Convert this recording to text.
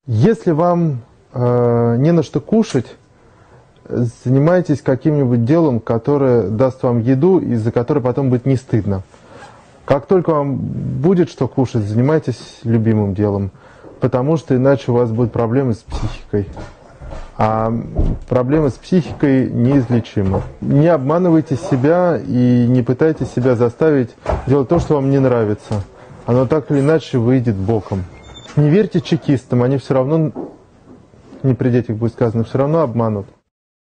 Если вам не на что кушать, занимайтесь каким-нибудь делом, которое даст вам еду и за которое потом будет не стыдно. Как только вам будет что кушать, занимайтесь любимым делом, потому что иначе у вас будут проблемы с психикой. А проблемы с психикой неизлечимы. Не обманывайте себя и не пытайтесь себя заставить делать то, что вам не нравится. Оно так или иначе выйдет боком. Не верьте чекистам, они все равно, не при детях будет сказано, все равно обманут.